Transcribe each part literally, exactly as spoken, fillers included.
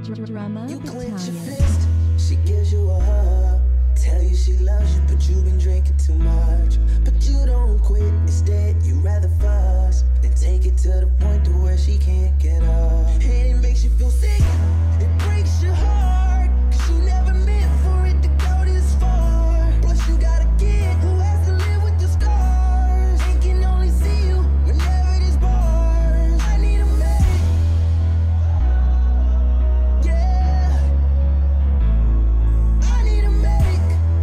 Drama You clench your Battalion. fist, she gives you a hug. Tell you she loves you, but you've been drinking too much. But you don't quit, instead you rather fuss than take it to the point to where she can't get up. And it makes you feel sick, it breaks your heart, 'cause she never meant for it to go this far. Plus you got a kid who has to live with the scars and can only see you whenever there's bars. I need a medic, yeah, I need a medic.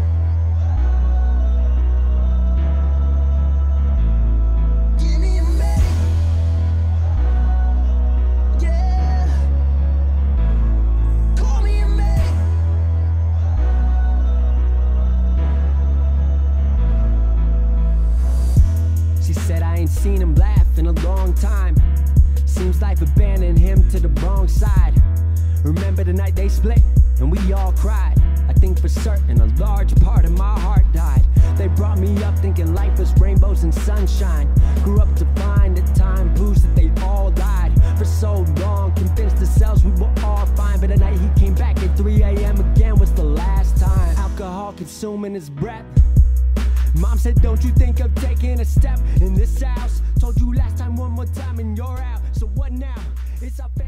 Give me a medic, yeah, call me a medic. She said I ain't seen him laugh in a long time. Seems life abandoned him to the wrong side. Remember the night they split and we all cried. I think for certain a large part of my heart died. They brought me up thinking life was rainbows and sunshine. Grew up to find that time proves that they all died. For so long, convinced ourselves we were all fine. But the night he came back at three A M again was the last time. Alcohol consuming his breath. Mom said, don't you think of taking a step in this house? Told you last time one more time and you're out. So what now? It's up